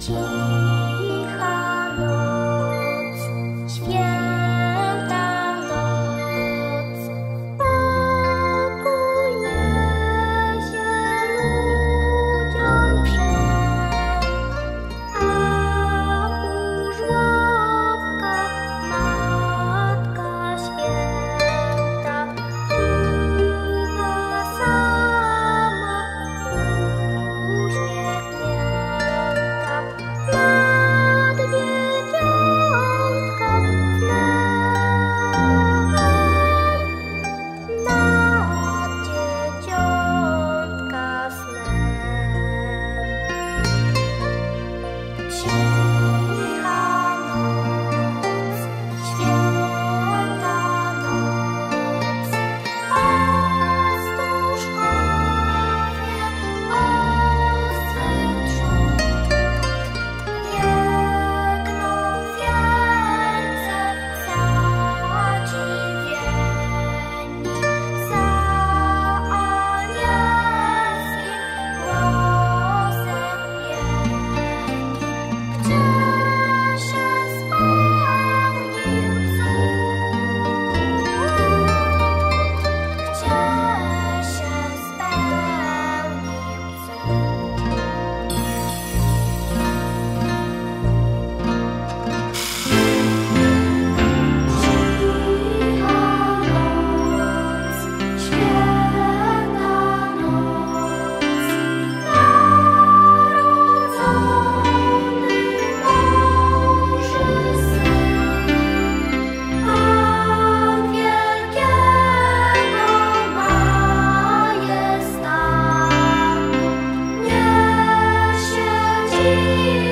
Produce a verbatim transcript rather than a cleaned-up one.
Cicha noc, święta noc, pokój niesie ludziom wszem, a u żłobka Matka Święta czuwa sama uśmiechnięta nad dzieciątka snem, nad dzieciątka snem. Cicha noc, święta noc, pastuszkowie ostrych trzód biegną wielce zadziwieni za anielskim głosem pieni. Gdzie się spełnił cud? Gdzie się spełnił Cicha noc, święta noc, narodzony Boży Syn, Pan wielkiego majestatu, niesie dziś